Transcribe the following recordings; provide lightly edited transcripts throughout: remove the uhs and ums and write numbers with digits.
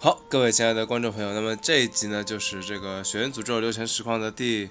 好，各位亲爱的观众朋友，那么这一集呢，就是这个《血源诅咒流程实况》的第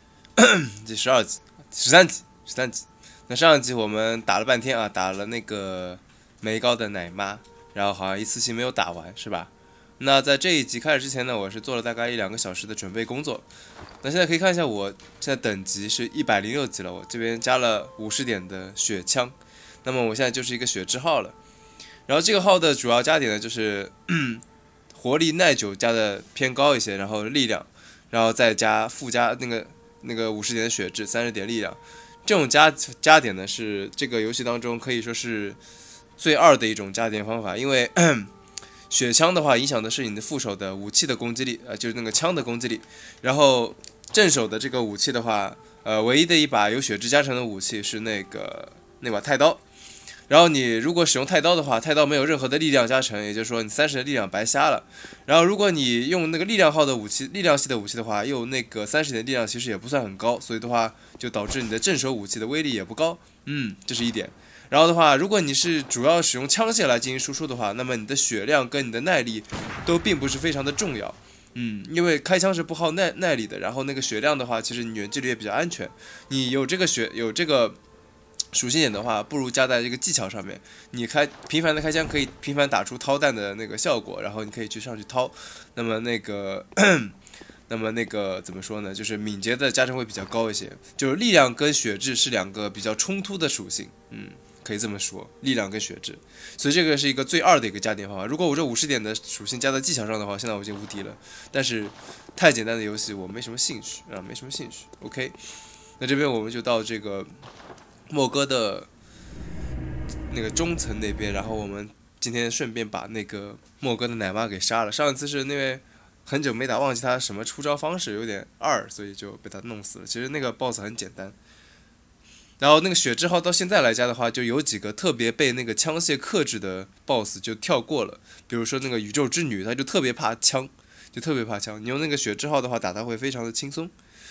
12集、13集。那上一集我们打了半天啊，打了那个梅高的奶妈，然后好像一次性没有打完，是吧？那在这一集开始之前呢，我是做了大概1-2个小时的准备工作。那现在可以看一下，我现在等级是106级了，我这边加了50点的血枪，那么我现在就是一个血之号了。然后这个号的主要加点呢，就是活力耐久加的偏高一些，然后力量，然后再附加那个50点的血质，30点力量。这种加点呢，是这个游戏当中可以说是最二的一种加点方法，因为血枪的话影响的是你的副手的武器的攻击力，就是那个枪的攻击力。然后正手的这个武器的话，唯一的一把有血质加成的武器是那把太刀。然后你如果使用太刀的话，太刀没有任何的力量加成，也就是说你30的力量白瞎了。然后如果你用那个力量号的武器，力量系的武器的话，又那个30点力量其实也不算很高，所以的话就导致你的正手武器的威力也不高，这是一点。然后的话，如果你是主要使用枪械来进行输出的话，那么你的血量跟你的耐力都并不是非常的重要，因为开枪是不耗耐力的。然后那个血量的话，其实你远距离也比较安全。你有这个属性点的话，不如加在这个技巧上面。你频繁的开枪可以频繁打出掏弹的那个效果，然后你可以上去掏。那么那个怎么说呢？就是敏捷的加成会比较高一些。就是力量跟血质是两个比较冲突的属性，可以这么说，力量跟血质。所以这个是一个最二的一个加点方法。如果我这50点的属性加在技巧上的话，现在我已经无敌了。但是太简单的游戏我没什么兴趣啊，没什么兴趣。OK， 那这边我们就到这个莫哥的那个中层那边，然后我们今天顺便把那个莫哥的奶妈给杀了。上一次是那位很久没打，忘记他什么出招方式有点二，所以就被他弄死了。其实那个 BOSS 很简单。然后那个血之号到现在来加的话，就有几个特别被那个枪械克制的 BOSS 就跳过了。比如说那个宇宙之女，她就特别怕枪，特别怕枪。你用那个血之号的话，打她会非常的轻松。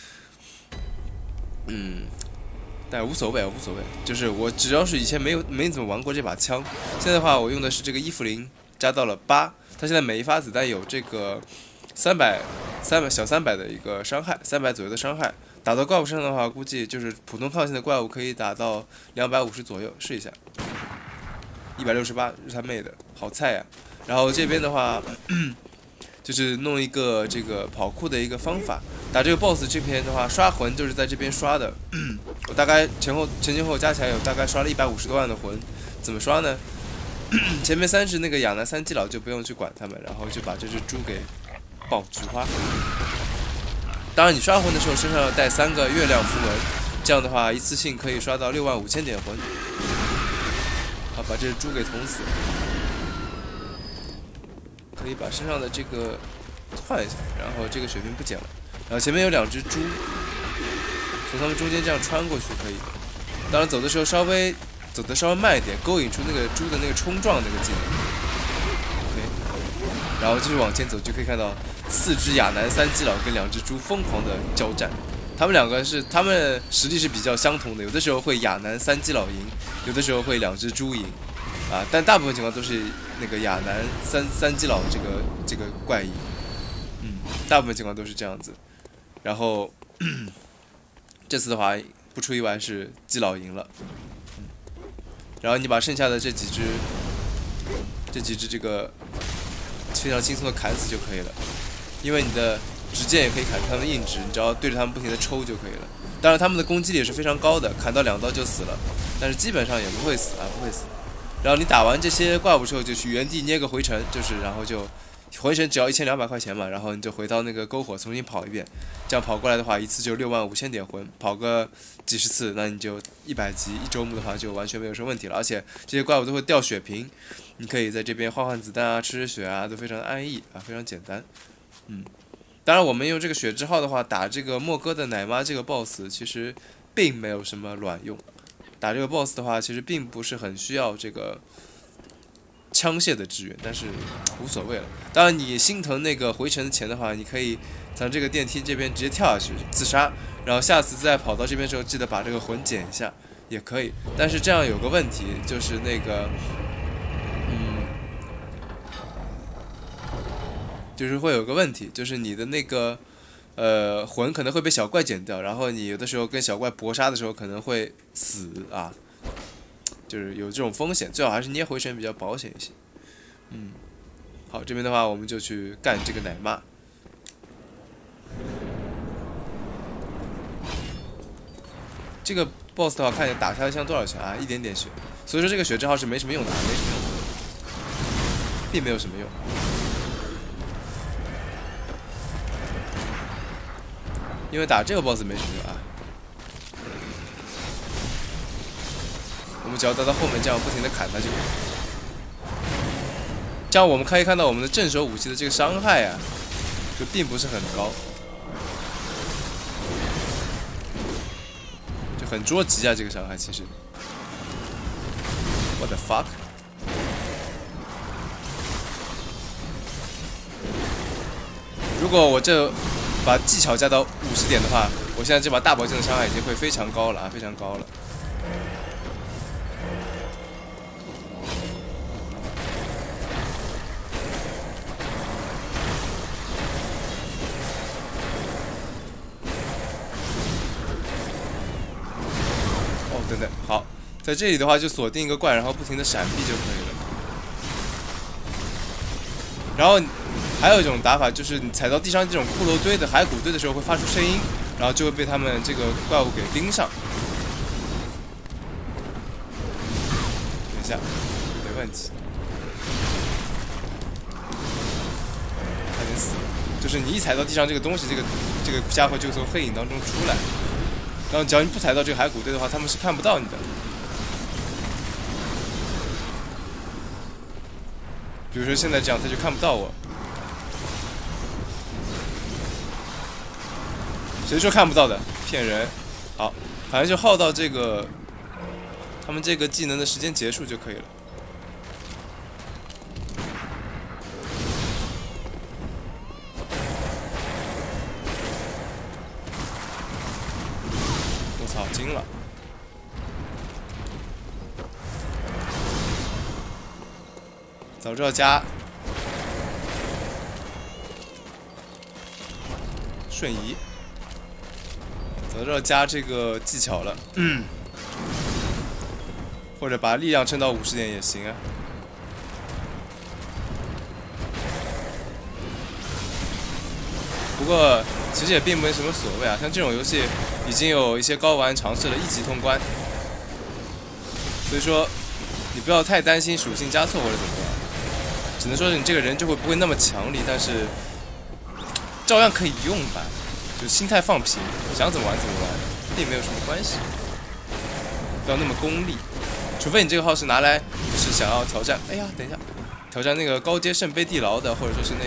但无所谓，就是我只要是以前没怎么玩过这把枪，现在的话我用的是这个伊芙琳加到了8，它现在每一发子弹有这个300小300的一个伤害，300左右的伤害。打到怪物身上的话，估计就是普通抗性的怪物可以打到250左右，试一下。168日他妹的，好菜呀！然后这边的话，就是弄一个这个跑酷的一个方法。打这个 BOSS 这边的话，刷魂就是在这边刷的。我大概前后加起来有大概刷了150多万的魂。怎么刷呢？前面3只那个亚男3基佬就不用去管他们，然后就把这只猪给爆菊花。当然，你刷魂的时候身上要带3个月亮符文，这样的话一次性可以刷到65000点魂。好，把这只猪给捅死。可以把身上的这个换一下，然后这个血瓶不捡了。然后前面有2只猪，从他们中间这样穿过去可以。当然走的时候走得稍微慢一点，勾引出那个猪的那个冲撞那个技能。OK， 然后继续往前走，就可以看到4只亚男3基佬跟2只猪疯狂的交战。他们实力是比较相同的，有的时候会亚男3基佬赢，有的时候会2只猪赢，但大部分情况都是那个亚男三基佬这个怪赢，大部分情况都是这样子。然后这次的话，不出意外是基佬赢了，然后你把剩下的这几只这个非常轻松的砍死就可以了，因为你的直剑也可以砍出他们的硬直，你只要对着他们不停的抽就可以了。当然他们的攻击力也是非常高的，砍到2刀就死了，但是基本上也不会死。然后你打完这些怪物之后，就去原地捏个回城，然后就回城只要1200块钱嘛，然后你就回到那个篝火重新跑一遍，这样跑过来的话，一次就65000点魂，跑个几十次，那你就100级1周目的话就完全没有什么问题了。而且这些怪物都会掉血瓶，你可以在这边换子弹啊，吃血啊，都非常安逸啊，非常简单。当然我们用这个血之号的话，打这个莫哥的奶妈这个 BOSS 其实并没有什么卵用。打这个 BOSS 的话，其实并不是很需要这个枪械的支援，但是无所谓了。当然你心疼那个回城的钱的话，你可以从这个电梯这边直接跳下去自杀，然后下次再跑到这边的时候记得把这个魂捡一下也可以。但是这样有个问题，就是那个就是会有个问题，就是你的那个魂可能会被小怪剪掉，然后你有的时候跟小怪搏杀的时候可能会死啊，就是有这种风险，最好还是捏回旋比较保险一些。好，这边的话我们就去干这个奶妈。这个 BOSS 的话，看一下打下来像多少血啊？一点点血，所以说这个血正好是没什么用的，没什么用的，并没有什么用。因为打这个 BOSS 没什么用啊。我们只要到后面这样不停的砍他就可以。这样我们可以看到我们的正手武器的这个伤害啊，就并不是很高。很捉急啊，这个伤害其实。What the fuck？ 如果我这把技巧加到50点的话，我现在这把大宝剑的伤害已经会非常高了啊，非常高了。等等，好，在这里的话就锁定一个怪，然后不停的闪避就可以了。然后还有一种打法就是你踩到地上这种骷髅堆的骸骨堆的时候会发出声音，然后就会被他们这个怪物给盯上。等一下，没问题。差点死了，就是你一踩到地上这个东西，这个家伙就从黑影当中出来。然后只要你不踩到这个骸骨堆的话，他们是看不到你的。比如说现在这样，他就看不到我。谁说看不到的？骗人！好，反正就耗到这个他们这个技能的时间结束就可以了。我操，惊了！早知道加瞬移。早知道加这个技巧了，或者把力量撑到50点也行啊。不过其实也并没什么所谓啊，像这种游戏已经有一些高玩尝试了1级通关，所以说你不要太担心属性加错或者怎么样，只能说是你这个人就不会那么强力，但是照样可以用吧。就心态放平，想怎么玩怎么玩，并没有什么关系。不要那么功利，除非你这个号是拿来就是想要挑战，哎呀，等一下，挑战那个高阶圣杯地牢的，或者说是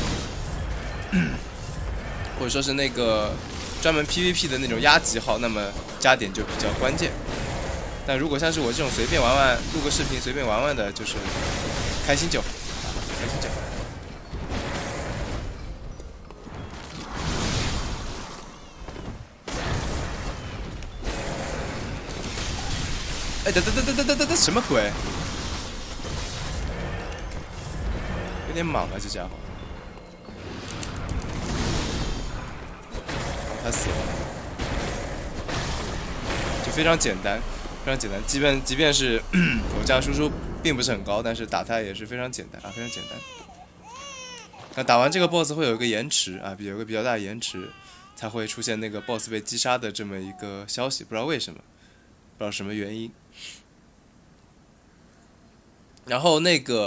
那个，专门 PVP 的那种压级号，那么加点就比较关键。但如果像是我这种随便玩玩，录个视频随便玩玩的，就是开心就好，开心就好。哎，等，什么鬼？有点莽啊，这家伙。他死了，就非常简单，非常简单。即便是我这样输出并不是很高，但是打他也是非常简单啊，非常简单。那打完这个 BOSS 会有一个延迟啊，有个比较大的延迟，才会出现那个 BOSS 被击杀的这么一个消息，不知道为什么，不知道什么原因。然后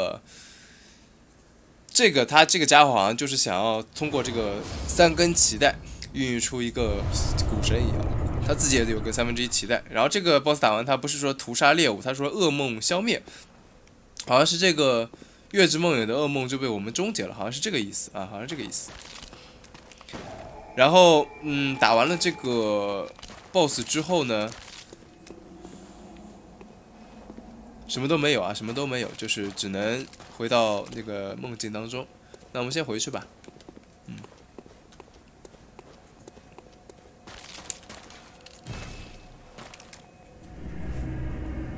他这个家伙好像就是想要通过这个3根脐带孕育出一个股神一样，他自己也有个1/3脐带。然后这个 BOSS 打完，他不是说屠杀猎物，他说噩梦消灭，好像是这个月之梦魇的噩梦就被我们终结了，好像是这个意思啊，好像是这个意思。然后打完了这个 BOSS 之后呢？什么都没有啊，什么都没有，就是只能回到那个梦境当中。那我们先回去吧。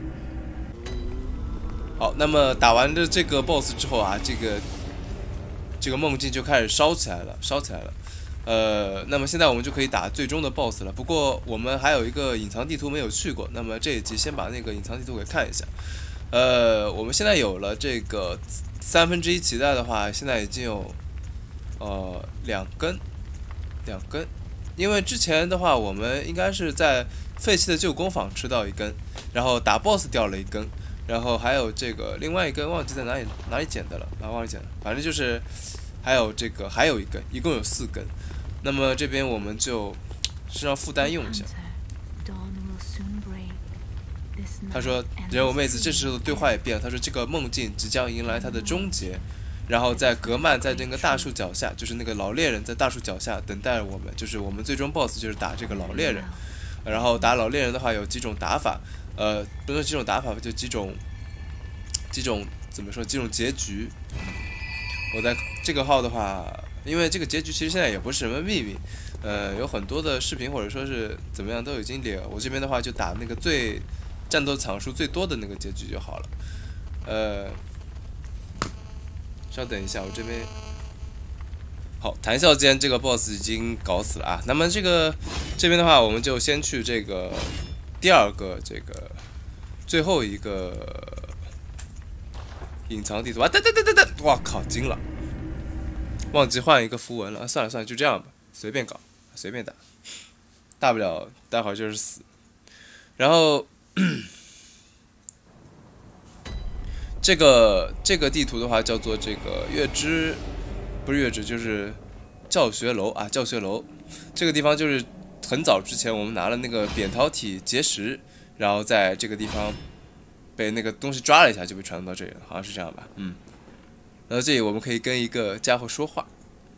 好，那么打完了这个 BOSS 之后啊，这个这个梦境就开始烧起来了。那么现在我们就可以打最终的 BOSS 了。不过我们还有一个隐藏地图没有去过，那么这一集先把那个隐藏地图给看一下。我们现在有了这个1/3脐带的话，现在已经有2根，因为之前的话我们应该是在废弃的旧工坊吃到1根，然后打 BOSS 掉了1根，然后还有这个另外1根忘记在哪里捡的了，忘记捡了，反正就是还有1根，一共有4根。那么这边我们就身上负担用一下。他说：“人偶妹子这时候的对话也变了。他说这个梦境即将迎来它的终结，然后在格曼在那个大树脚下，就是那个老猎人在大树脚下等待我们，就是我们最终 BOSS 就是打这个老猎人。然后打老猎人的话有几种打法，不说几种打法，就几种怎么说？几种结局。我在这个号的话。”因为这个结局其实现在也不是什么秘密，有很多的视频或者说是怎么样都已经列了。我这边的话就打那个最战斗场数最多的那个结局就好了。稍等一下，我这边好，谈笑间这个 BOSS 已经搞死了啊。那么这边的话，我们就先去这个第2个这个最后一个隐藏地图啊！等，哇靠，惊了！忘记换一个符文了，算了，就这样吧，随便搞，随便打，大不了待会儿就是死。然后这个地图的话叫做这个不是月之，就是教学楼啊，教学楼。这个地方就是很早之前我们拿了那个扁桃体结石，然后在这个地方被那个东西抓了一下，就被传送到这里了，好像是这样吧，然后这里我们可以跟一个家伙说话。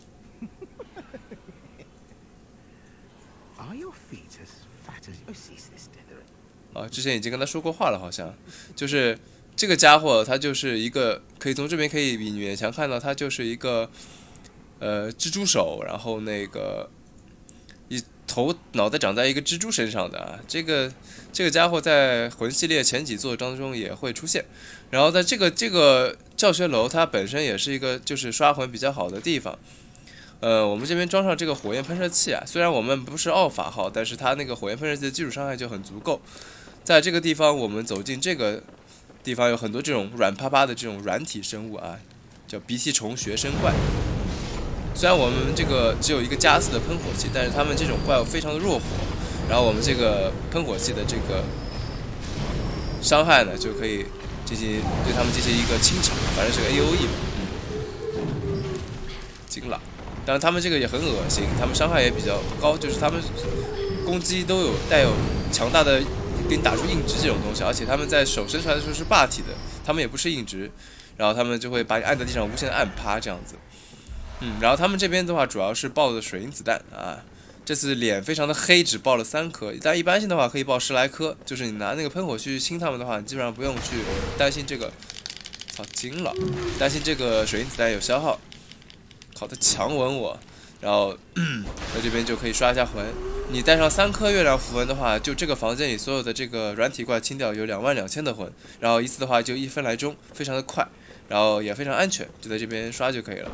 之前已经跟他说过话了，好像就是这个家伙，他就是一个可以从这边可以勉强看到，他就是一个蜘蛛手，然后那个脑袋长在一个蜘蛛身上的啊，这个家伙在魂系列前几作当中也会出现。然后在这个教学楼，它本身也是一个就是刷魂比较好的地方。我们这边装上这个火焰喷射器啊，虽然我们不是奥法号，但是它那个火焰喷射器的基础伤害就很足够。在这个地方，我们走进这个地方，有很多这种软趴趴的这种软体生物啊，叫鼻涕虫学生怪。虽然我们这个只有一个加4的喷火器，但是他们这种怪物非常的弱火，然后我们这个喷火器的这个伤害呢，就可以对他们进行一个清场，反正是个 AOE 嘛，惊了。当然他们这个也很恶心，他们伤害也比较高，就是他们攻击都带有强大的给你打出硬直这种东西，而且他们在手伸出来的时候是霸体的，他们也不是硬直，然后他们就会把你按在地上无限的按趴这样子。然后他们这边的话主要是爆的水银子弹啊，这次脸非常的黑，只爆了3颗，但一般性的话可以爆10来颗，就是你拿那个喷火去清他们的话，你基本上不用去担心这个，操惊了，担心这个水银子弹有消耗。靠，他强吻我，然后在这边就可以刷一下魂。你带上3颗月亮符文的话，就这个房间里所有的这个软体怪清掉有22000的魂，然后一次的话就1分来钟，非常的快，然后也非常安全，就在这边刷就可以了。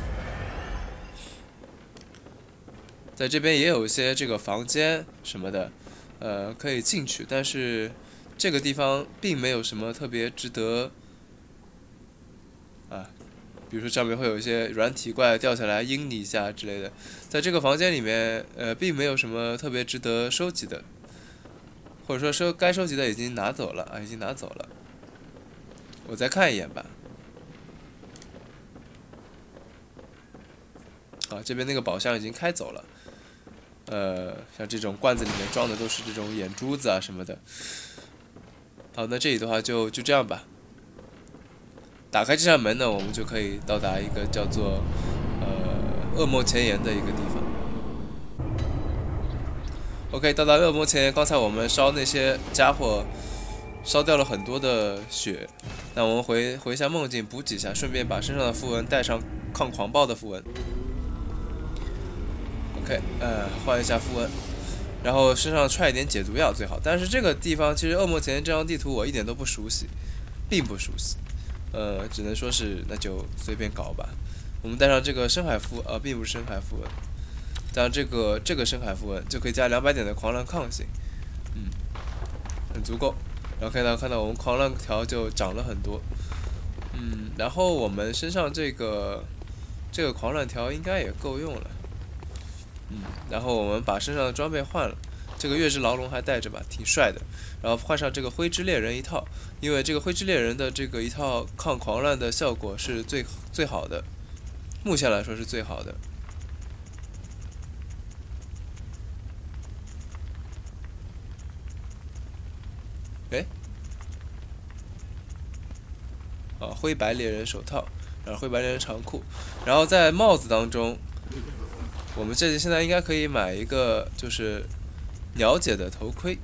在这边也有一些这个房间什么的，可以进去，但是这个地方并没有什么特别值得啊。比如说上面会有一些软体怪掉下来阴你一下之类的，在这个房间里面，并没有什么特别值得收集的，或者说该收集的已经拿走了啊，已经拿走了。我再看一眼吧。啊，这边那个宝箱已经开走了。像这种罐子里面装的都是这种眼珠子啊什么的。好，那这里的话就这样吧。打开这扇门呢，我们就可以到达一个叫做恶魔前沿的一个地方。OK， 到达恶魔前沿，刚才我们烧那些家伙，烧掉了很多的血。那我们回一下梦境，补几下，顺便把身上的符文带上抗狂暴的符文。OK， 换一下符文，然后身上揣一点解毒药最好。但是这个地方其实恶魔前沿这张地图我一点都不熟悉，并不熟悉。只能说是那就随便搞吧。 我们带上这个深海符，并不是深海符文，带上这个深海符文就可以加200点的狂澜抗性，很足够。然后看到我们狂澜条就涨了很多，然后我们身上这个狂澜条应该也够用了，然后我们把身上的装备换了，这个月之牢笼还带着吧，挺帅的。然后换上这个灰之猎人一套，因为这个灰之猎人的这个一套抗狂澜的效果是最好的，目前来说是最好的。灰白猎人手套，然后灰白猎人长裤，然后在帽子当中，我们这里现在应该可以买一个就是鸟姐的头盔，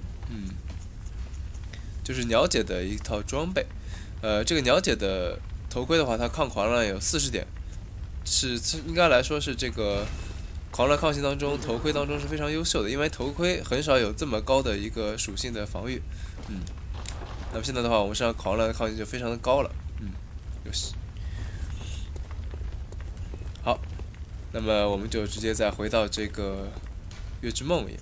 就是鸟姐的一套装备。这个鸟姐的头盔的话，它抗狂澜有40点，是应该来说是这个狂澜抗性当中头盔当中是非常优秀的，因为头盔很少有这么高的一个属性的防御。那么现在的话，我们身上狂澜的抗性就非常的高了。游戏好，那么我们就直接再回到这个月之梦魇。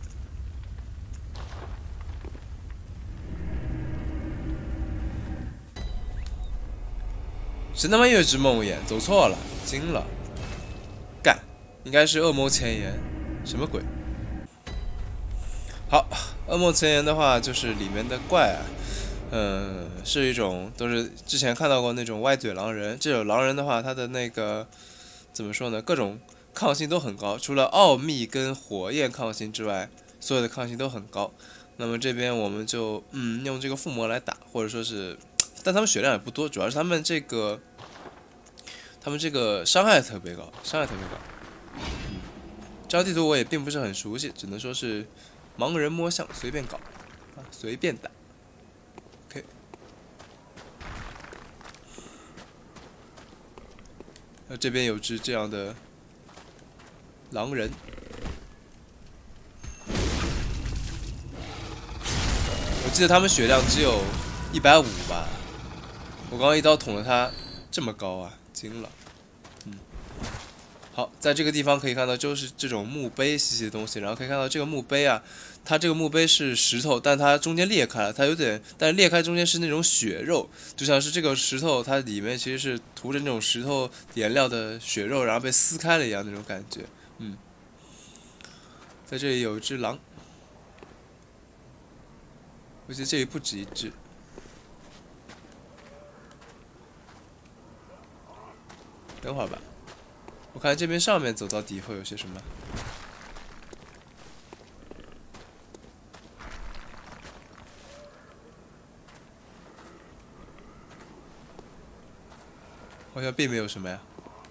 神他妈月之梦魇，走错了，惊了，干，应该是噩梦前言，什么鬼？好，噩梦前言的话，就是里面的怪啊。是一种都是之前看到过那种歪嘴狼人，这种狼人的话，它的那个怎么说呢？各种抗性都很高，除了奥秘跟火焰抗性之外，所有的抗性都很高。那么这边我们就用这个附魔来打，或者说是，但他们血量也不多，主要是他们这个伤害特别高，这张地图我也并不是很熟悉，只能说是盲人摸象，随便搞，随便打。OK。这边有只这样的狼人，我记得他们血量只有150吧，我刚刚一刀捅了他这么高啊，惊了。好，在这个地方可以看到就是这种墓碑细细的东西，然后可以看到这个墓碑啊，它这个墓碑是石头，但它中间裂开了，它有点，但裂开中间是那种血肉，就像是这个石头它里面其实是涂着那种石头颜料的血肉，然后被撕开了一样那种感觉。在这里有一只狼，我觉得这里不止一只。等会儿吧。我看这边上面走到底会有些什么？好像并没有什么呀。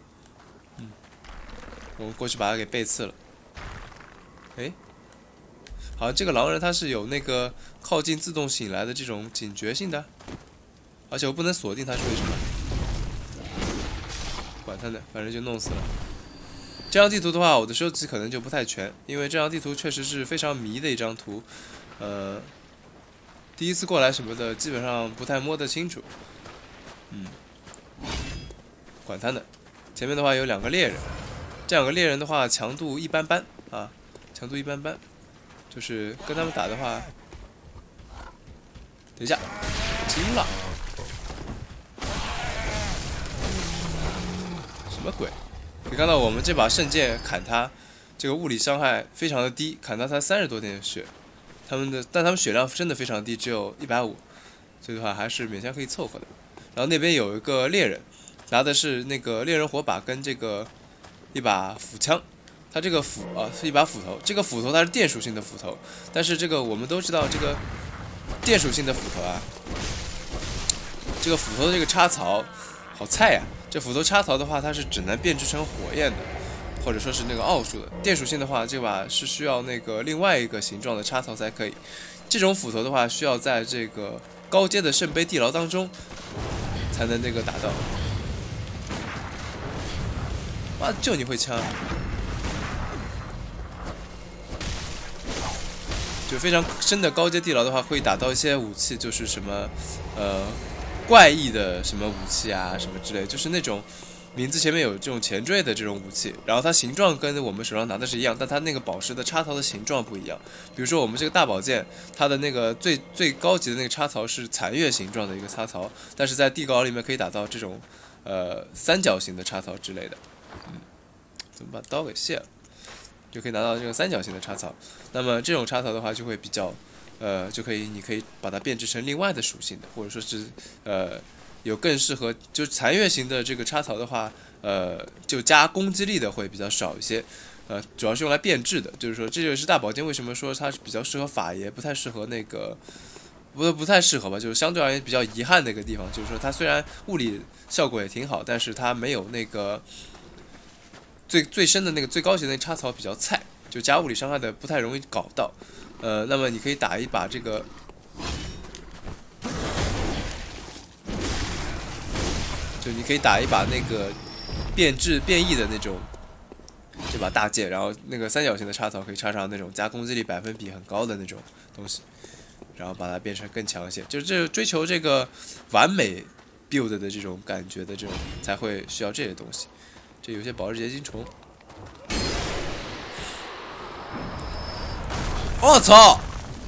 我们过去把它给背刺了。好像这个狼人他是有那个靠近自动醒来的这种警觉性的，而且我不能锁定他是为什么？管他呢，反正就弄死了。这张地图的话，我的收集可能就不太全，因为这张地图确实是非常迷的一张图。第一次过来什么的，基本上不太摸得清楚。管他呢。前面的话有2个猎人，这2个猎人的话强度一般般啊，强度一般般，就是跟他们打的话，等一下，惊了，什么鬼？可以看到我们这把圣剑砍他，这个物理伤害非常的低，砍他才30多点血，但他们血量真的非常低，只有150，所以的话还是勉强可以凑合的。然后那边有一个猎人，拿的是那个猎人火把跟这个一把斧枪，他这个斧是一把斧头，这个斧头它是电属性的斧头，但是这个我们都知道这个电属性的斧头啊，这个斧头的这个插槽好菜呀。这斧头插槽的话，它是只能变制成火焰的，或者说是那个奥数的。电属性的话，这把是需要那个另外一个形状的插槽才可以。这种斧头的话，需要在这个高阶的圣杯地牢当中才能那个打到。妈，就你会枪！就非常深的高阶地牢的话，会打到一些武器，就是什么怪异的什么武器啊，什么之类，就是那种名字前面有这种前缀的这种武器，然后它形状跟我们手上拿的是一样，但它那个宝石的插槽的形状不一样。比如说我们这个大宝剑，它的那个最高级的那个插槽是残月形状的一个插槽，但是在地镐里面可以打到这种三角形的插槽之类的。怎么把刀给卸了？就可以拿到这个三角形的插槽。那么这种插槽的话就会比较你可以把它变制成另外的属性的，或者说是有更适合，就残月形的这个插槽的话，就加攻击力的会比较少一些，主要是用来变质的。就是说，这就是大宝剑为什么说它是比较适合法爷，不太适合那个，不太适合吧，就是相对而言比较遗憾的一个地方，就是说它虽然物理效果也挺好，但是它没有那个最深的那个最高级的那个插槽比较菜，就加物理伤害的不太容易搞到。那么你可以打一把这个。就你可以打一把那个变异的那种这把大剑，然后那个三角形的插槽可以插上那种加攻击力百分比很高的那种东西，然后把它变成更强一些。就是这追求这个完美 build 的这种感觉的这种才会需要这些东西。这有些宝石结晶虫，我操！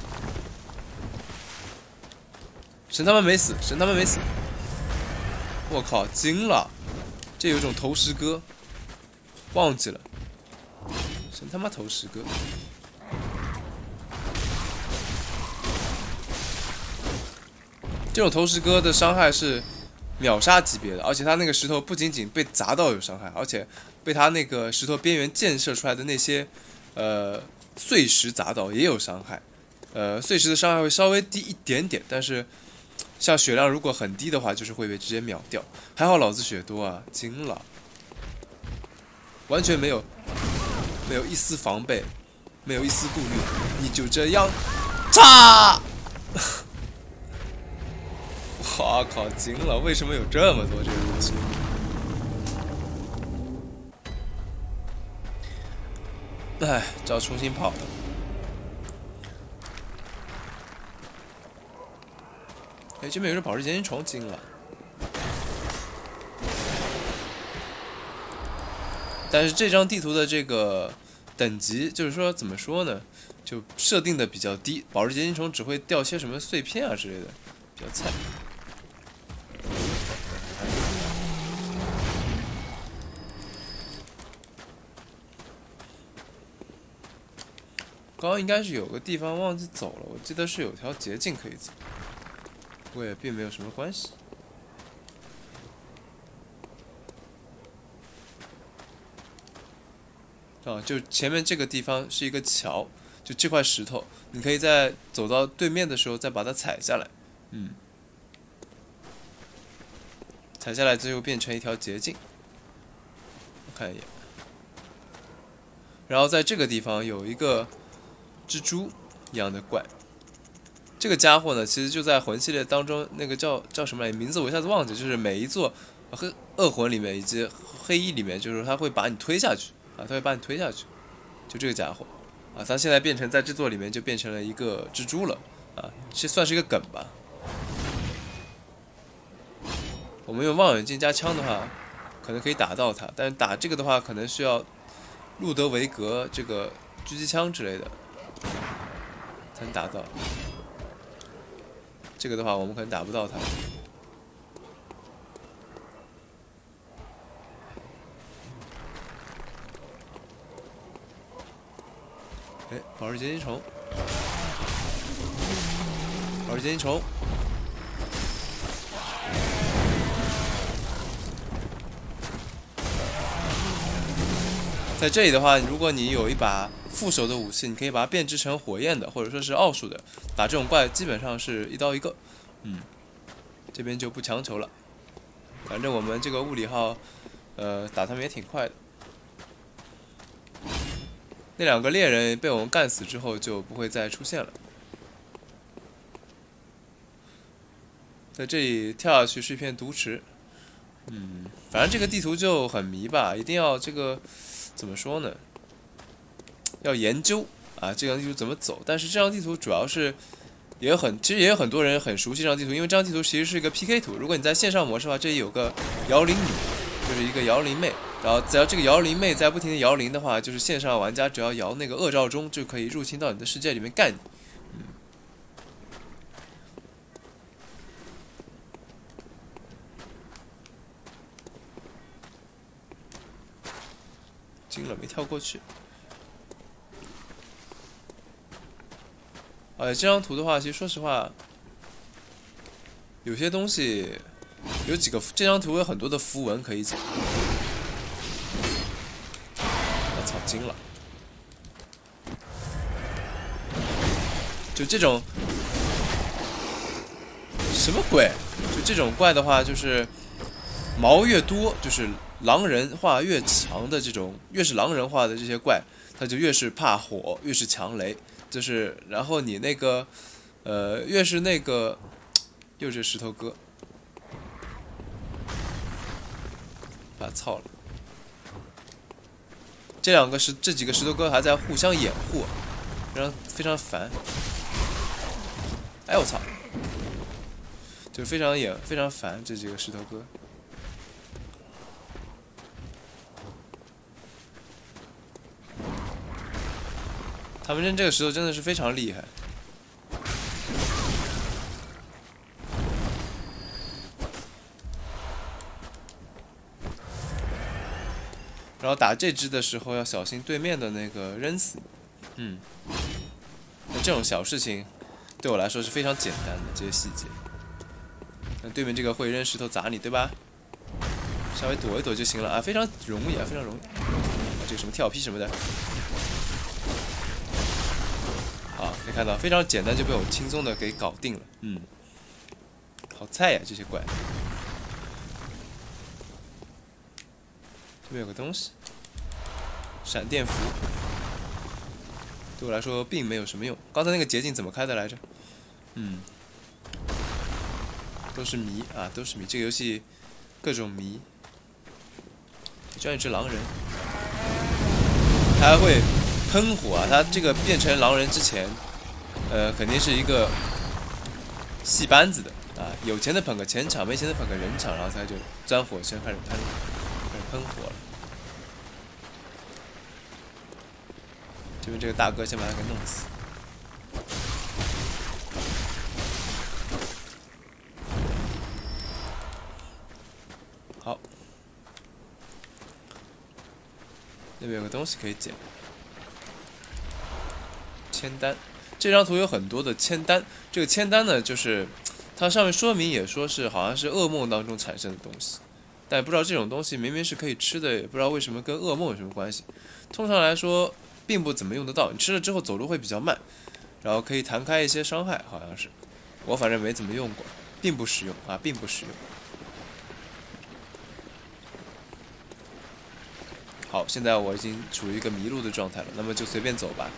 神他妈没死，神他妈没死！我靠，惊了！这有一种投石歌，忘记了，神他妈投石歌！这种投石歌的伤害是秒杀级别的，而且它那个石头不仅仅被砸到有伤害，而且被它那个石头边缘溅射出来的那些碎石砸到也有伤害。碎石的伤害会稍微低一点点，但是像血量如果很低的话，就是会被直接秒掉。还好老子血多啊，惊了，完全没有一丝防备，没有一丝顾虑，你就这样，炸！我靠，惊了！为什么有这么多这个东西？哎，只要重新跑了。哎，这边有只宝石结晶虫，惊了。但是这张地图的这个等级，就是说怎么说呢，就设定的比较低，宝石结晶虫只会掉些什么碎片啊之类的，比较菜。刚刚应该是有个地方忘记走了，我记得是有条捷径可以走，不过也并没有什么关系。啊，就前面这个地方是一个桥，就这块石头，你可以在走到对面的时候再把它踩下来，踩下来最后变成一条捷径。我看一眼，然后在这个地方有一个蜘蛛一样的怪，这个家伙呢，其实就在魂系列当中，那个叫什么来，名字我一下子忘记，就是每一座恶魂里面以及黑衣里面，就是他会把你推下去啊，他会把你推下去，就这个家伙啊，他现在变成在这座里面就变成了一个蜘蛛了啊，这算是一个梗吧。我们用望远镜加枪的话，可能可以打到他，但是打这个的话，可能需要路德维格这个狙击枪之类的才能打到。这个的话，我们可能打不到他。哎，宝石结晶虫，宝石结晶虫。在这里的话，如果你有一把副手的武器，你可以把它变制成火焰的，或者说是奥数的，打这种怪基本上是一刀一个。这边就不强求了，反正我们这个物理号，打他们也挺快的。那两个猎人被我们干死之后就不会再出现了。在这里跳下去是一片毒池，反正这个地图就很迷吧，一定要这个怎么说呢？要研究啊，这张地图怎么走？但是这张地图主要是其实也有很多人很熟悉这张地图，因为这张地图其实是一个 PK 图。如果你在线上模式的话，这里有个摇铃女， 就是一个摇铃妹。然后只要这个摇铃妹在不停的摇铃的话，就是线上玩家只要摇那个恶兆钟，就可以入侵到你的世界里面干你。惊了，没跳过去。这张图的话，其实说实话，有些东西有几个，这张图有很多的符文可以捡。我操，惊了！就这种什么鬼？就这种怪的话，就是毛越多，就是狼人化越强的这种，越是狼人化的这些怪，它就越是怕火，越是强雷。就是，然后你那个，越是那个，又是石头哥，把他操了。这几个石头哥还在互相掩护，非常烦。哎我操！就非常烦这几个石头哥。他们扔这个石头真的是非常厉害。然后打这只的时候要小心对面的那个扔死。那这种小事情对我来说是非常简单的这些细节。那对面这个会扔石头砸你，对吧？稍微躲一躲就行了啊，非常容易啊，非常容易。这个什么跳劈什么的。好，可以看到非常简单就被我轻松的给搞定了。好菜呀这些怪。这边有个东西，闪电符，对我来说并没有什么用。刚才那个捷径怎么开的来着？都是谜啊，都是谜。这个游戏各种谜。居然一只狼人，他还会喷火啊！他这个变成狼人之前，肯定是一个戏班子的啊。有钱的捧个钱场，没钱的捧个人场，然后他就钻火圈开始喷火了。这边这个大哥先把他给弄死。好，那边有个东西可以捡。签单，这张图有很多的签单。这个签单呢，就是它上面说明也说是好像是噩梦当中产生的东西，但不知道这种东西明明是可以吃的，也不知道为什么跟噩梦有什么关系。通常来说，并不怎么用得到。你吃了之后走路会比较慢，然后可以弹开一些伤害，好像是。我反正没怎么用过，并不实用啊，并不实用。好，现在我已经处于一个迷路的状态了，那么就随便走吧。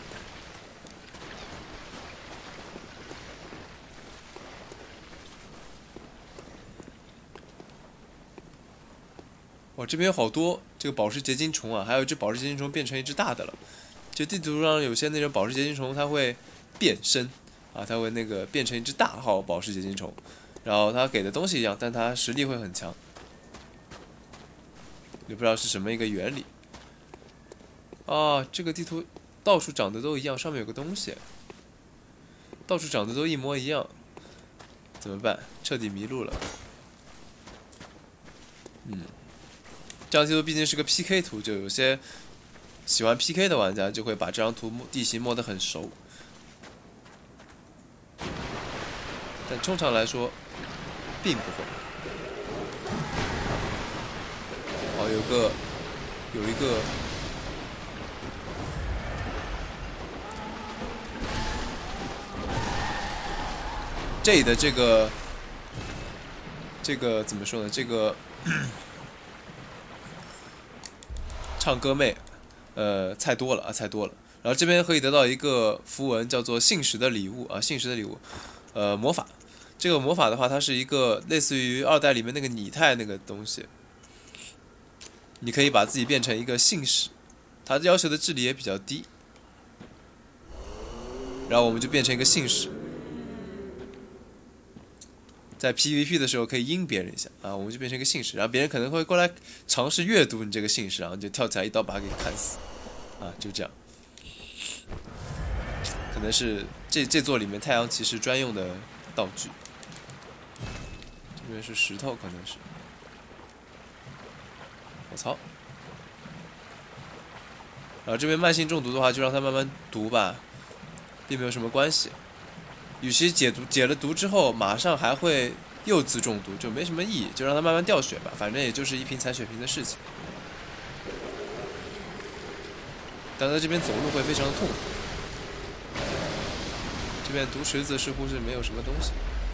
哇，这边有好多这个宝石结晶虫啊，还有一只宝石结晶虫变成一只大的了。就地图上有些那种宝石结晶虫，它会变身啊，它会那个变成一只大号宝石结晶虫，然后它给的东西一样，但它实力会很强。也不知道是什么一个原理。啊，这个地图到处长得都一样，上面有个东西，到处长得都一模一样，怎么办？彻底迷路了。这张地图毕竟是个 PK 图，就有些喜欢 PK 的玩家就会把这张图地形摸得很熟，但通常来说并不会。好，有一个。这里的这个怎么说呢？这个唱歌妹，菜多了啊，菜多了。然后这边可以得到一个符文，叫做信使的礼物啊，信使的礼物，魔法。这个魔法的话，它是一个类似于2代里面那个拟态那个东西，你可以把自己变成一个信使，它要求的智力也比较低，然后我们就变成一个信使。 在 PVP 的时候可以阴别人一下啊，我们就变成一个信使，然后别人可能会过来尝试阅读你这个信使，然后就跳起来一刀把他给砍死，啊，就这样。可能是这座里面太阳骑士专用的道具。这边是石头，可能是。我操！然后这边慢性中毒的话，就让他慢慢毒吧，并没有什么关系。与其解了毒之后，马上还会又次中毒，就没什么意义，就让他慢慢掉血吧，反正也就是一瓶残血瓶的事情。但在这边走路会非常的痛苦。这边毒池子似乎是没有什么东西。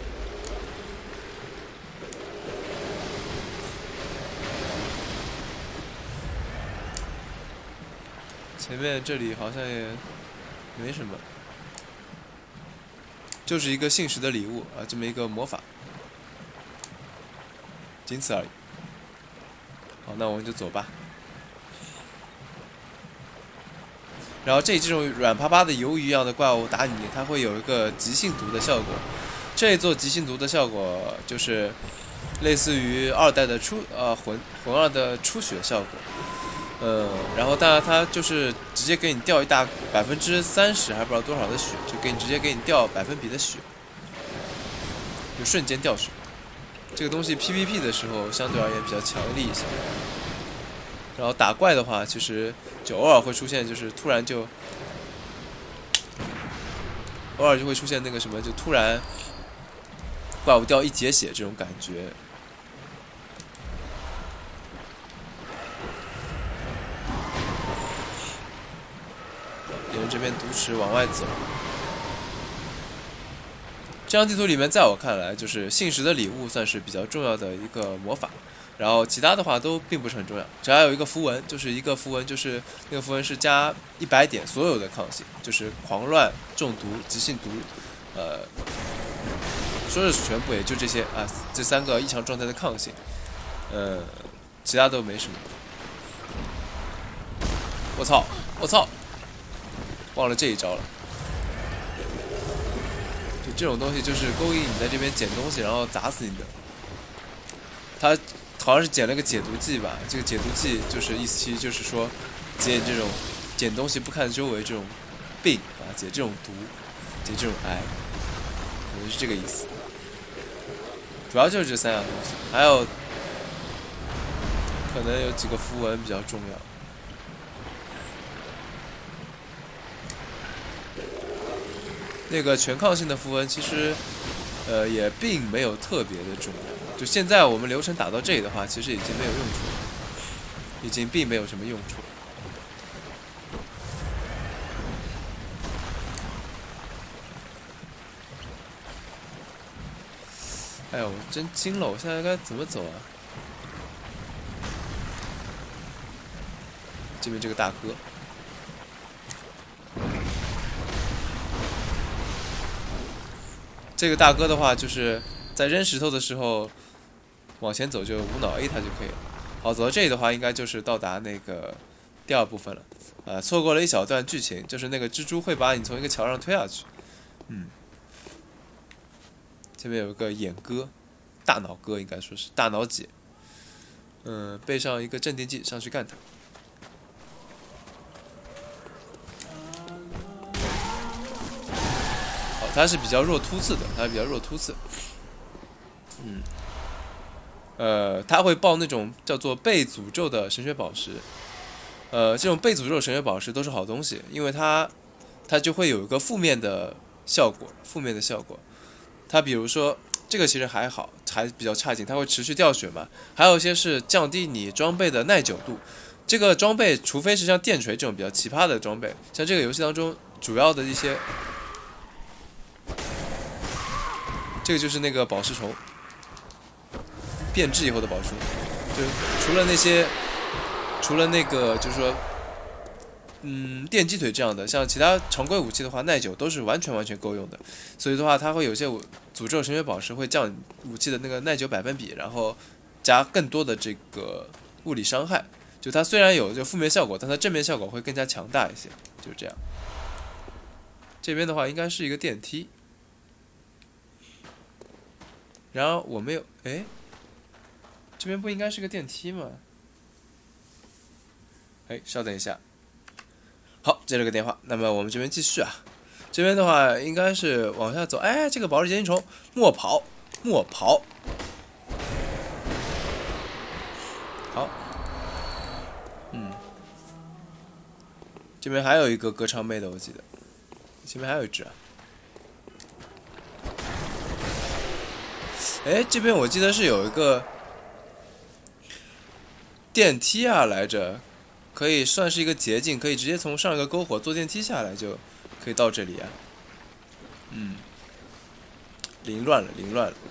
前面这里好像也没什么，就是一个信使的礼物啊，这么一个魔法，仅此而已。好，那我们就走吧。然后这种软趴趴的鱿鱼一样的怪物打你，它会有一个急性毒的效果。这一座急性毒的效果就是类似于2代的魂2的出血效果。然后当然它就是直接给你掉一大30%还不知道多少的血，就直接给你掉百分比的血，就瞬间掉血。这个东西 PVP 的时候相对而言比较强力一些。然后打怪的话，其实就偶尔会出现，就是突然就偶尔就会出现那个什么，就突然怪物掉1节血这种感觉。沿着这边毒池往外走。这张地图里面，在我看来，就是信使的礼物算是比较重要的一个魔法。然后其他的话都并不是很重要，只要有一个符文，就是一个符文，就是那个符文是加100点所有的抗性，就是狂乱、中毒、急性毒，说是全部也就这些啊，这3个异常状态的抗性，其他都没什么。我操！我操！忘了这一招了。就这种东西就是勾引你在这边捡东西，然后砸死你的。他好像是捡了个解毒剂吧，这个解毒剂就是意思其实就是说解这种捡东西不看周围这种病啊，解这种毒，解这种癌，可能是这个意思。主要就是这3样东西，还有可能有几个符文比较重要。那个全抗性的符文其实也并没有特别的重要。就现在我们流程打到这里的话，其实已经没有用处了，已经并没有什么用处。哎呦，我真惊了！我现在该怎么走啊？这边这个大哥，这个大哥的话，就是在扔石头的时候。往前走就无脑 A 它就可以了。好，走到这里的话，应该就是到达那个第2部分了。错过了一小段剧情，就是那个蜘蛛会把你从一个桥上推下去。这边有一个眼哥，大脑哥应该说是大脑姐。背上一个镇定剂，上去干他。好，他是比较弱突刺的，他会爆那种叫做被诅咒的神血宝石。这种被诅咒的神血宝石都是好东西，因为它就会有一个负面的效果。它比如说这个其实还好，还比较差劲，它会持续掉血嘛。还有一些是降低你装备的耐久度。这个装备除非是像电锤这种比较奇葩的装备，像这个游戏当中主要的一些，这个就是那个宝石虫。变质以后的宝石，就是除了那个就是说，电击腿这样的，像其他常规武器的话，耐久都是完全够用的。所以的话，它会有些诅咒神血宝石会降武器的那个耐久百分比，然后加更多的这个物理伤害。就它虽然有就负面效果，但它正面效果会更加强大一些，就是这样。这边的话应该是一个电梯。 然后我没有，哎，这边不应该是个电梯吗？哎，稍等一下。好，接了个电话。那么我们这边继续啊。这边的话应该是往下走。哎，这个宝石结晶虫，莫跑，莫跑。好，这边还有一个歌唱妹的，我记得。前面还有一只啊。哎，这边我记得是有一个电梯啊来着，可以算是一个捷径，可以直接从上一个篝火坐电梯下来就可以到这里啊。凌乱了，凌乱了。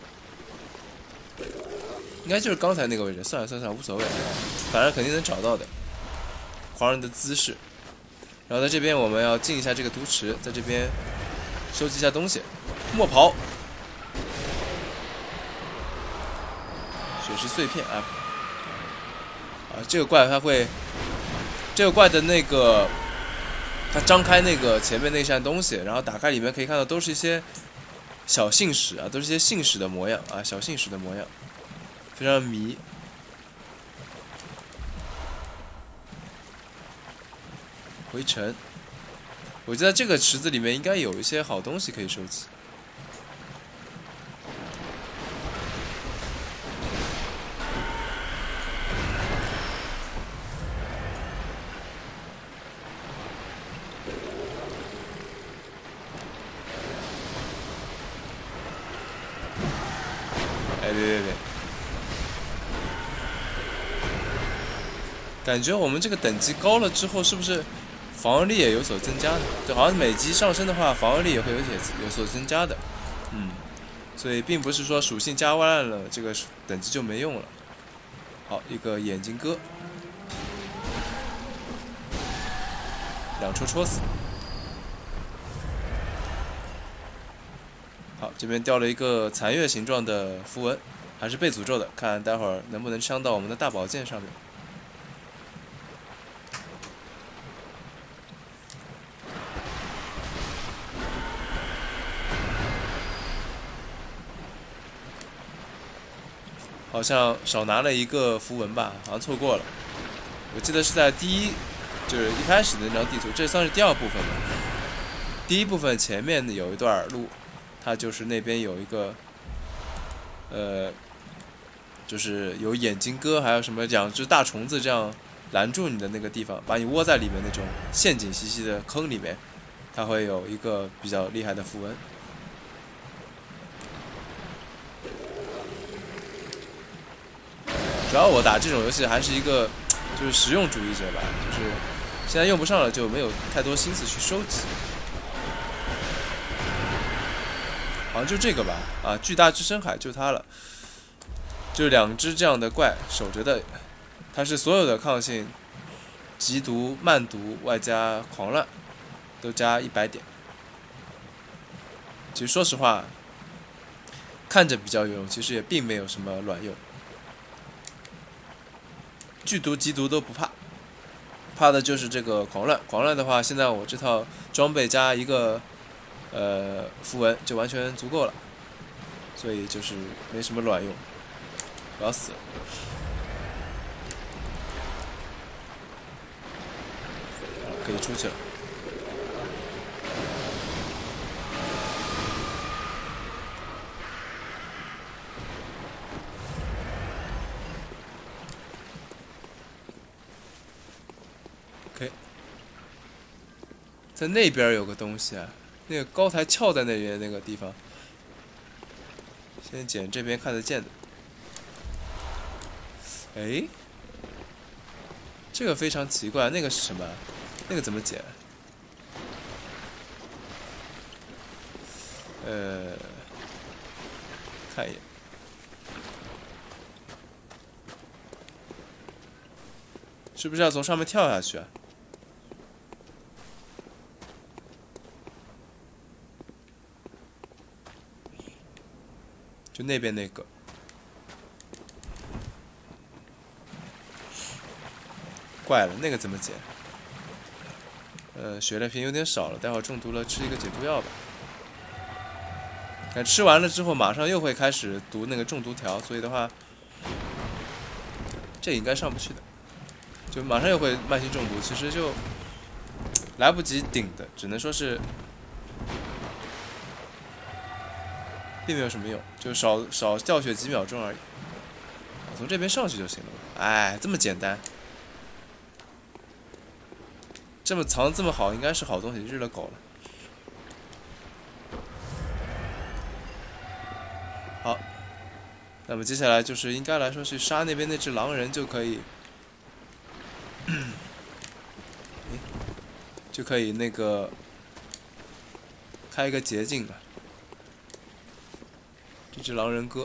应该就是刚才那个位置，算了算了，无所谓，反正肯定能找到的。狂人的姿势。然后在这边我们要进一下这个毒池，在这边收集一下东西。莫跑！血石碎片啊！这个怪它会，这个怪的那个，它张开那个前面那扇东西，然后打开里面可以看到都是一些小信使啊，都是一些信使的模样啊，小信使的模样，非常迷。回尘，我记得这个池子里面应该有一些好东西可以收集。哎，别，感觉我们这个等级高了之后，是不是防御力也有所增加呢？对，好像每级上升的话，防御力也会有所增加的。所以并不是说属性加完了，这个等级就没用了。好，一个眼睛哥，2戳戳死。好，这边掉了一个残月形状的符文，还是被诅咒的，看待会儿能不能伤到我们的大宝剑上面。好像少拿了一个符文吧，好像错过了。我记得是在就是一开始的那张地图，这算是第2部分了。第1部分前面有一段路，它就是那边有一个，就是有眼睛哥，还有什么2只大虫子这样拦住你的那个地方，把你窝在里面那种陷阱兮兮的坑里面，它会有一个比较厉害的符文。主要我打这种游戏还是一个就是实用主义者吧，就是现在用不上了就没有太多心思去收集。好像就这个吧，啊，巨大之深海就它了，就2只这样的怪守着的，它是所有的抗性、极毒、慢毒外加狂乱都加100点。其实说实话，看着比较有用，其实也并没有什么卵用。剧毒、极毒都不怕，怕的就是这个狂乱。狂乱的话，现在我这套装备加一个符文就完全足够了，所以就是没什么卵用。我要死了！可以出去了。OK， 在那边有个东西啊，那个高台翘在那边那个地方，先捡这边看得见的。哎，这个非常奇怪，那个是什么？那个怎么捡？看一眼。是不是要从上面跳下去啊？就那边那个。怪了，那个怎么解？血量瓶有点少了，待会儿中毒了吃一个解毒药吧。 看吃完了之后马上又会开始读那个中毒条，所以的话，这应该上不去的，就马上又会慢性中毒，其实就来不及顶的，只能说是并没有什么用，就少掉血几秒钟而已。从这边上去就行了。哎，这么简单，这么藏这么好，应该是好东西，日了狗了。好，那么接下来就是应该来说去杀那边那只狼人就可以，就可以那个开一个捷径了。这只狼人哥。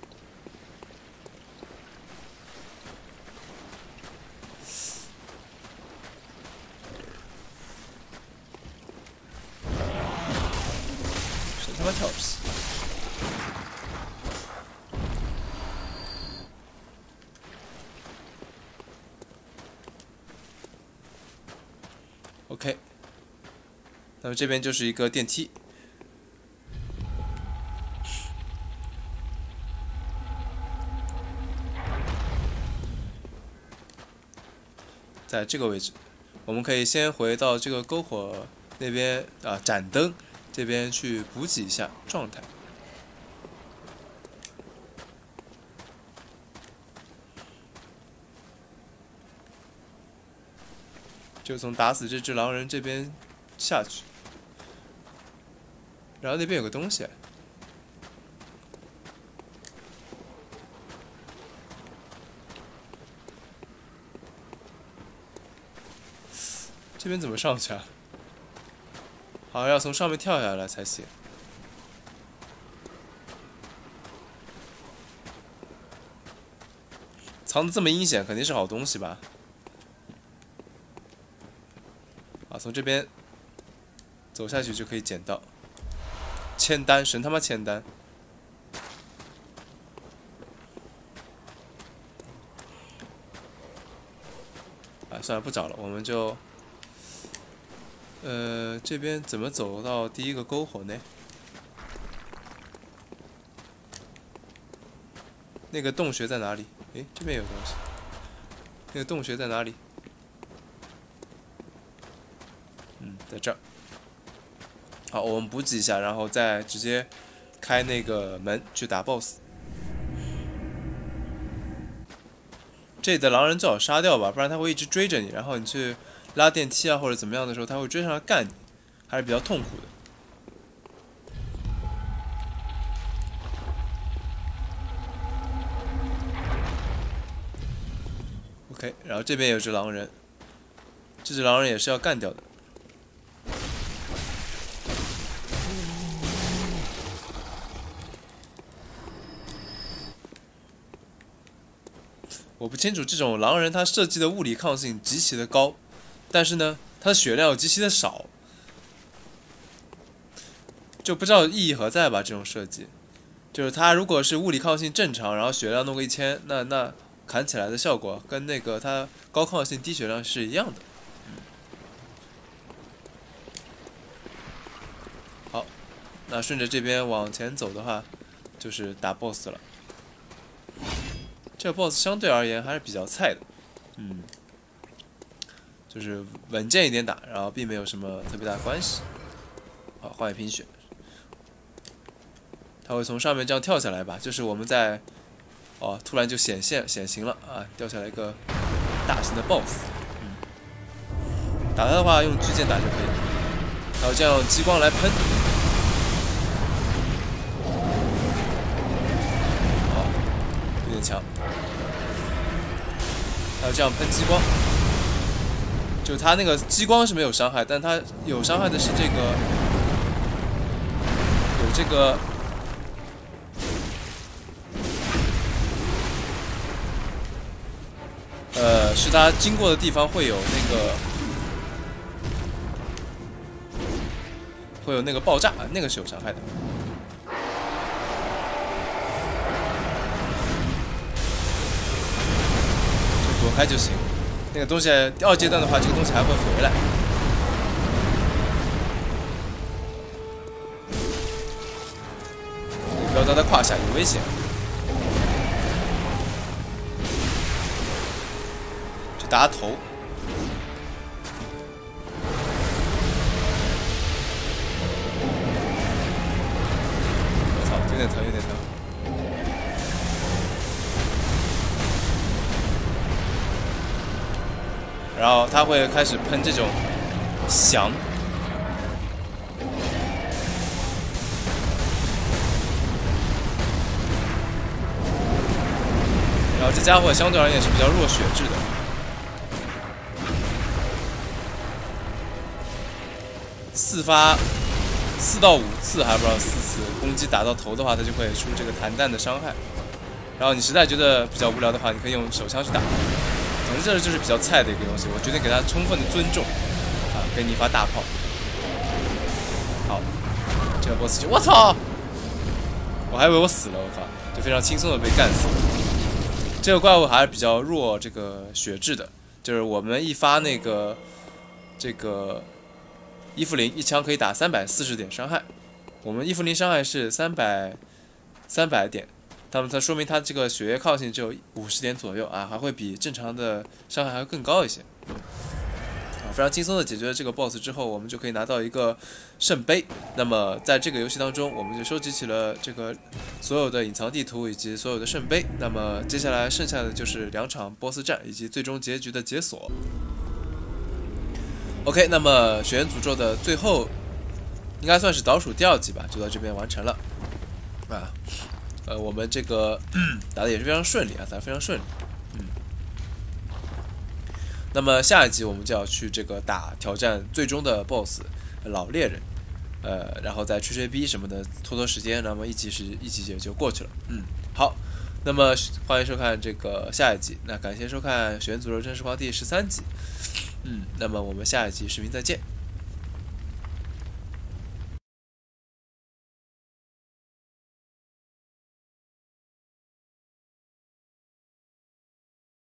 他妈跳皮！OK， 那么这边就是一个电梯，在这个位置，我们可以先回到这个篝火那边啊，盏灯这边去补给一下状态。就从打死这只狼人这边下去，然后那边有个东西，这边怎么上去啊？好像要从上面跳下来才行。藏的这么阴险，肯定是好东西吧？啊，从这边走下去就可以捡到签单，神他妈签单！啊，算了，不找了，我们就这边怎么走到第一个篝火呢？那个洞穴在哪里？诶，这边有东西。那个洞穴在哪里？在这儿。好，我们补给一下，然后再直接开那个门去打 BOSS。这里的狼人最好杀掉吧，不然他会一直追着你，然后你去拉电梯啊或者怎么样的时候，他会追上来干你，还是比较痛苦的。OK， 然后这边有只狼人，这只狼人也是要干掉的。我不清楚这种狼人他设计的物理抗性极其的高，但是呢，他的血量又极其的少，就不知道意义何在吧？这种设计，就是他如果是物理抗性正常，然后血量弄个1000，那砍起来的效果跟那个他高抗性低血量是一样的。好，那顺着这边往前走的话，就是打 BOSS 了。这个 BOSS 相对而言还是比较菜的，就是稳健一点打，然后并没有什么特别大的关系。好，换一瓶血，他会从上面这样跳下来吧？就是我们在，突然就显形了啊，掉下来一个大型的 BOSS。打他的话用巨剑打就可以了，还有这样激光来喷。好，有点强。还有这样喷激光，就它那个激光是没有伤害，但它有伤害的是这个，有这个，是它经过的地方会有那个爆炸，那个是有伤害的。躲开就行，那个东西2阶段的话，这个东西还会回来。 胯下，有危险。去打头。我操，有点疼，有点疼。然后他会开始喷这种翔。然后这家伙相对而言是比较弱血质的，4到5次，还不知道4次攻击打到头的话，它就会出这个弹弹的伤害。然后你实在觉得比较无聊的话，你可以用手枪去打。总之，这就是比较菜的一个东西，我决定给他充分的尊重，啊，给你一发大炮。好，这个 boss 就我操，我还以为我死了，我靠，就非常轻松的被干死。这个怪物还是比较弱，这个血质的，就是我们一发那个这个伊芙琳一枪可以打340点伤害，我们伊芙琳伤害是300点，它说明它这个血液抗性只有50点左右啊，还会比正常的伤害还会更高一些。非常轻松的解决了这个 BOSS 之后，我们就可以拿到一个圣杯。那么在这个游戏当中，我们就收集起了这个所有的隐藏地图以及所有的圣杯。那么接下来剩下的就是2场 BOSS 战以及最终结局的解锁。OK， 那么血缘诅咒的最后应该算是倒数第2集吧，就到这边完成了。啊，我们这个打的也是非常顺利啊，打得非常顺利。那么下一集我们就要去这个挑战最终的 BOSS 老猎人，然后再吹逼什么的，拖时间，那么一集也就过去了。好，那么欢迎收看这个下一集，那感谢收看《血缘诅咒真实狂》第13集。那么我们下一集视频再见。